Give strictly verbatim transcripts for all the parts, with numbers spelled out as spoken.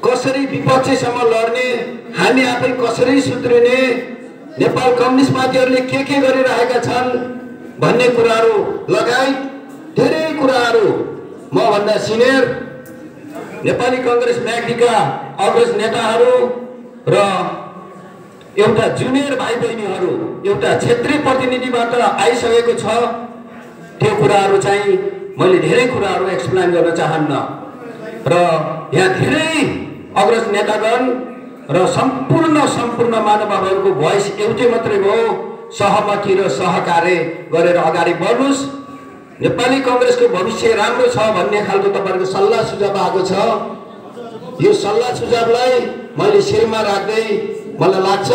कसरी विपक्षीसँग लड्ने, हामी आफै कसरी सुध्रिने, नेपाल कम्युनिस्ट पार्टीहरूले के के गरिरहेका छन् भन्ने कुराहरू लगायत धेरै कुराहरू म भन्दा सिनियर नेपाली कांग्रेस म्याग्दीका अग्रज नेताहरू र एउटा जुनियर भाइ बहिनीहरू एउटा क्षेत्रीय प्रतिनिधिबाट आइसकेको छ। त्यो कुराहरू चाहिँ मैले धेरै कुराहरू एक्सप्लेन गर्न चाहन्न र यहाँ धेरै अग्रज नेतागण र सम्पूर्ण सम्पूर्ण महानुभावहरूको भोइस एउटै मात्रै हो, सहमति र सहकार्य गरेर अगाडि बढ्नुस्। नेपाली कांग्रेसको भविष्य राम्रो छ भन्ने खालको तपाईहरुको सल्लाह सुझाव आएको छ। यो सल्लाह सुझावलाई मैले शिरमा राख्दै मलाई लाग्छ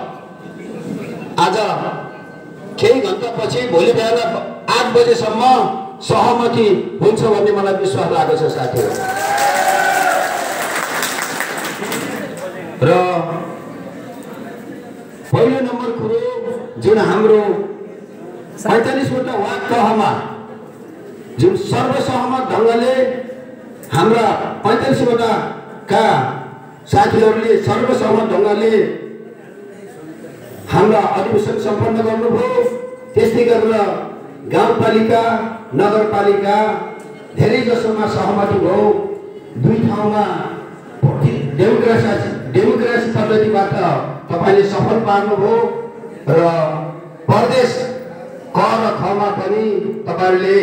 आज केही घण्टा पछि भोलि बिहान आठ बजेसम्म सहमति हुन्छ भन्ने मलाई विश्वास लागेको छ साथीहरु। र पहिलो नम्बर कुरो जुन हाम्रो पैंतालीस वटा वार्ड तहमा जुन सर्वसहमत ढंगले हाम्रा पैंतालीस वटा का साथीहरूले सर्वसहमत ढंगले हाम्रा अधिवेशन सम्पन्न गर्नुभयो। त्यस्तै गरेर गाउँपालिका नगरपालिका धेरै जसोमा सहमति भयो। दुई ठाउँमा डेमोक्रेसी डेमोक्रेसी पद्धतिबाट तपाईले सफल पार्नुभयो र प्रदेश क र ख मा पनि तपाईले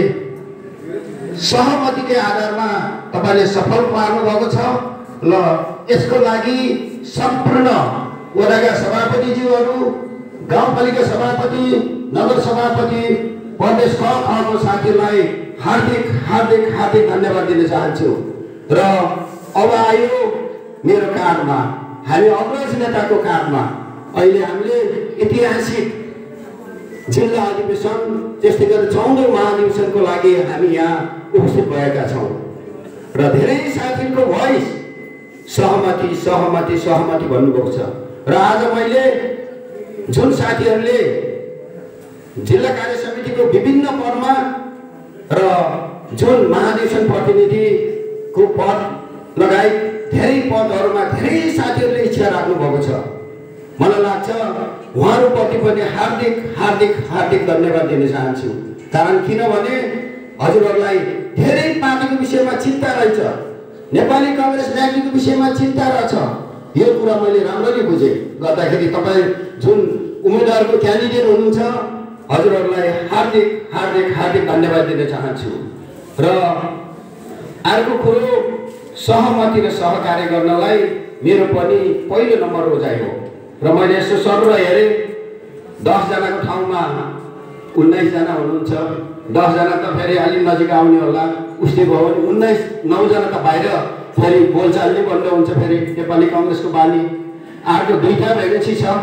सहमतिकै आधारमा तपाईले सफल पार्नु भएको छ। ल यसको लागि सम्पूर्ण वडाका सभापतिज्यूहरू, गाउँपालिका सभापति, नगर सभापति, प्रदेश क ख को साथीलाई हार्दिक हार्दिक हार्दिक धन्यवाद दिन चाहन्छु। र अब आयो मेरो कार्डमा, हामी अग्रज नेताको कार्डमा अहिले हामीले ऐतिहासिक जिल्ला अधिवेशन त्यस्तै गरी चौधौं महाधिवेशनको लागि हामी यहाँ उपस्थित भएका छौं र धेरै साथीहरुको भोइस सहमति सहमति सहमति भन्नुभएको छ। र आज मैले जुन साथीहरुले जिल्ला कार्य समितिको विभिन्न पदमा र जुन महाधिवेशन प्रतिनिधिको पद लगायत धेरै पदहरुमा धेरै साथीहरुले इच्छा राख्नु भएको छ। मलाई लाग्छ उहाँहरुप्रति पनि हार्दिक हार्दिक हार्दिक धन्यवाद दिन चाहन्छु। कारण किनभने हजुरहरुलाई धेरै पार्टीको विषयमा चिन्ता रहेछ, नेपाली कांग्रेस म्याग्दीको विषयमा चिन्ता रहेछ। यो कुरा मैले राम्ररी बुझे गर्दाखेरि तपाई जुन उम्मेदवारको क्यान्डिडेट हुनुहुन्छ हजुरहरुलाई हार्दिक हार्दिक हार्दिक धन्यवाद दिन चाहन्छु। र अर्को कुरो सहमति र सहकार्य गर्नलाई मेरो पनि पहिलो नम्बर रोजाइ हो। र मैले यसो सर्व हेरे दस जनाको ठाउँमा उन्नाइस जना हुनुहुन्छ, दस जना त फेरि अलि नजिक आउने होला, उस्तै भयो भने उन्नाइस नौ जना त बाहिर फेरि बोलचाल नै बन्द हुन्छ। फेरि नेपाली कांग्रेसको बानी अर्को दुईटा भ्याकेन्सी छ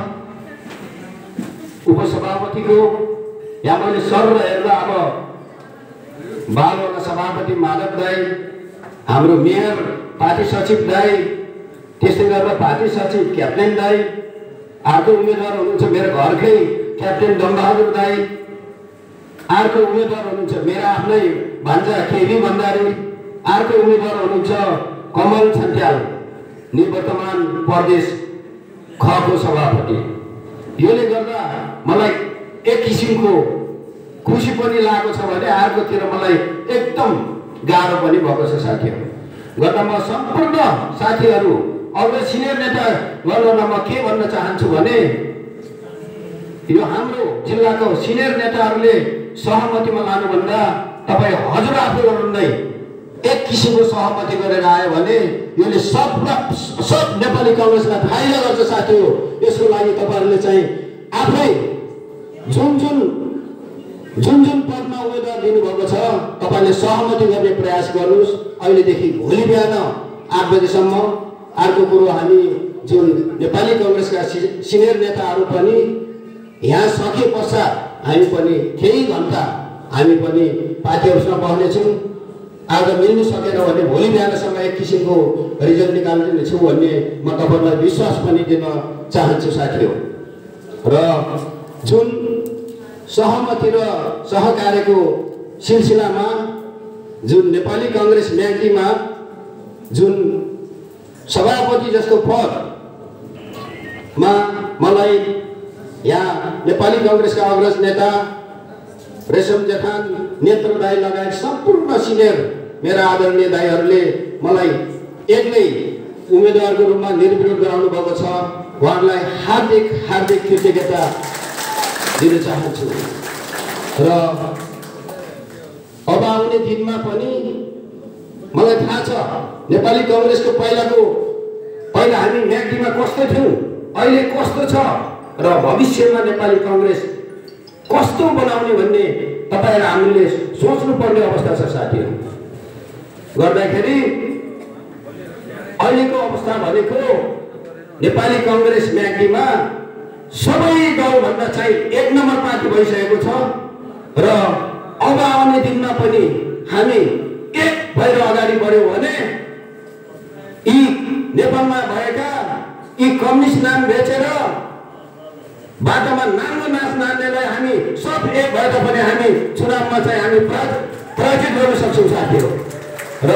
उपसभापतिको। यहाँ मैले सर्व हेर्दा अब बालवटा सभापति माधव दाई, हाम्रो मेयर पार्टी सचिव दाई, त्यस्तै गरेर पार्टी सचिव क्याप्टेन दाई, अर्को उम्मेदवार हुनुहुन्छ मेरो घरकै क्याप्टेन दमबहादुर दाई, अर्को उम्मेदवार हुनुहुन्छ मेरो आफ्नै भान्जा केबी भण्डारी, अर्को उम्मेदवार हुनुहुन्छ कमल छन्त्याल, निवर्तमान प्रदेश ख को सभापति। योले गर्दा मलाई एक किसिमको खुसी पनि लागेको छ भने अर्कोतिर मलाई एकदम गाह्रो पनि भएको छ साथीहरु। गर्दा म सम्पूर्ण साथीहरु अब सिनियर नेता गर्न म के भन्न चाहन्छु भने यो हाम्रो जिल्लाको सिनियर नेताहरूले सहमतिमा लानुभन्दा तपाई हजुर आफूहरु नै एक किसिमको सहमति गरेर आयो भने यसले सब सब नेपाली कांग्रेसलाई फाइदा गर्छ साथी हो। यसको लागि तपाईहरुले चाहिँ आफै जुन जुन जुन जुन पदमा उम्मेदवार दिनुभएको छ तपाईले सहमति गर्ने प्रयास गर्नुस्। अहिलेदेखि भोलि बिहान आठ बजेसम्म। अर्को कुरो हामी जुन नेपाली कांग्रेसका सिनियर नेताहरू पनि यहाँ सके पश्चात हामी पनि केही घण्टा हामी पनि पार्टीहरूसँग बस्नेछौँ। आज मिल्नु सकेन भने भोलि बिहानसम्म एक किसिमको रिजल्ट निकाल्नेछु भन्ने म तपाईलाई विश्वास पनि दिन चाहन्छु साथी हो। र जुन सहमति र सहकार्यको सिलसिलामा जुन नेपाली कांग्रेस म्याग्दीमा जुन सभापति जस्तो पदमा मलाई यहाँ नेपाली कांग्रेसका अग्रज नेता रेशम जेठान नेत्र दाई लगायत सम्पूर्ण सिनियर मेरा आदरणीय दाईहरूले मलाई एक्लै उम्मेदवारको रूपमा निर्विरोध गराउनु भएको छ। उहाँहरूलाई हार्दिक हार्दिक कृतज्ञता दिन चाहन्छु। र अब आउने दिनमा पनि मलाई थाहा छ नेपाली कांग्रेसको पहिलाको पहिला हामी म्याग्दीमा कस्तो थियौं, अहिले कस्तो छ र भविष्यमा नेपाली कांग्रेस कस्तो बनाउने भन्ने तपाईहरु हामीले सोच्नु पर्ने अवस्था छ साथीहरु। गर्दाखेरि अहिलेको अवस्था भनेको नेपाली कांग्रेस म्याग्दीमा सबै दलभन्दा चाहिँ एक नम्बर पार्टी भइसकेको छ र अब आउने दिनमा पनि हामी एक भएर अगाडि बढ्यौं भने यी नेपालमा भएका यी कम्युनिस्ट नाम बेचेर बाटोमा नाङ्गो नाच नाच्नेलाई हामी सब एक भएर पनि हामी चुनावमा चाहिँ हामी पराजित गर्न सक्छौं साथीहरु। र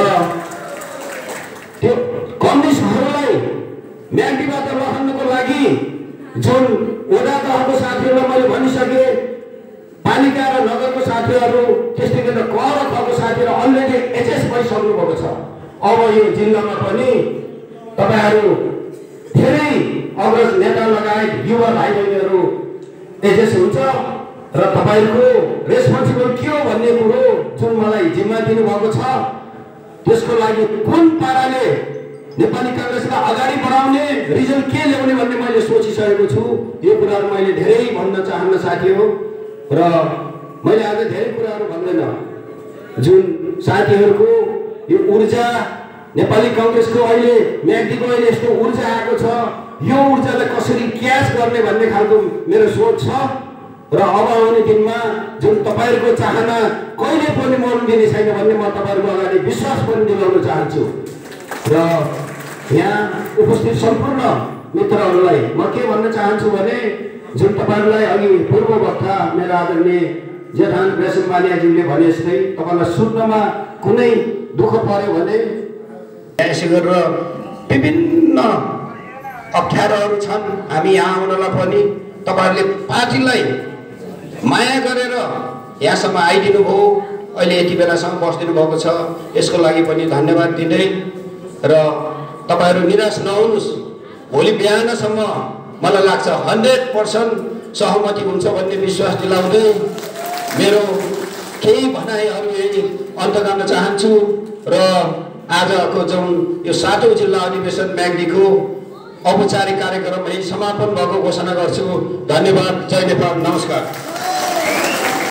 त्यो कम्युनिस्टहरूलाई म्याग्दीबाट लहन्नको लागि जुन वडा तहको साथीहरुलाई मैले भनिसके, पालिका र नगरको साथीहरु त्यस्तै गरी क र ख को साथीहरु अलरेडी एचएस भइसक्नु भएको छ। अब यो जिल्लामा पनि तपाईहरु धेरै अग्रज नेता लगायत युवा भाइ बहिनीहरु एचएस हुन्छ र तपाईहरुको रेस्पोन्सिबल के हो भन्ने कुरो जुन मलाई जिम्मा दिनु भएको छ, त्यसको लागि कुन पाराले नेपाली कांग्रेसलाई अगाडि बढाउने, रिजल्ट के ल्याउने भन्ने मैले सोचिसकेको छु। यो कुराहरु मैले धेरै भन्न चाहन्न साथीहरु र मैले आज धेरै कुराहरु भन्दैन। जुन साथीहरुको यो ऊर्जा नेपाली कांग्रेसको अहिले म्याग्दीको अहिले यस्तो ऊर्जा आएको छ, यो ऊर्जालाई कसरी क्याच गर्ने भन्ने खालको मेरो सोच छ र अब आउने दिनमा जुन तपाईहरुको चाहना कहिले पनि मर्न दिने छैन भन्ने म तपाईहरुको अगाडि विश्वास पनि दिलाउन चाहन्छु। र यहाँ उपस्थित सम्पूर्ण मित्रहरूलाई म के भन्न चाहन्छु भने जुन तपाईहरुलाई अघि पूर्व वक्ता मेरा आदरणीय जेठान रेशम बानियाज्यूले भने जस्तै तपाईलाई सुन्नमा कुनै दुःख पर्यो भने यसै गरेर विभिन्न अप्ठ्यारोहरू छन्। हामी यहाँ आउनलाई पनि तपाईहरुले पार्टीलाई माया गरेर यहाँसम्म आइदिनु भयो, अहिले यति बेलासम्म बस्दिनु भएको छ, यसको लागि पनि धन्यवाद दिँदै र तपाईहरु निराश नहुनुस्। भोलि बिहानसम्म मलाई लाग्छ हन्ड्रेड पर्सेन्ट सहमति हुन्छ भन्ने विश्वास दिलाउँदै मेरो केही भनाइहरू यही अन्त गर्न चाहन्छु र आजको जुन यो सातौं जिल्ला अधिवेशन म्याग्दीको औपचारिक कार्यक्रम यही समापन भएको घोषणा गर्छु। धन्यवाद। जय नेपाल। नमस्कार।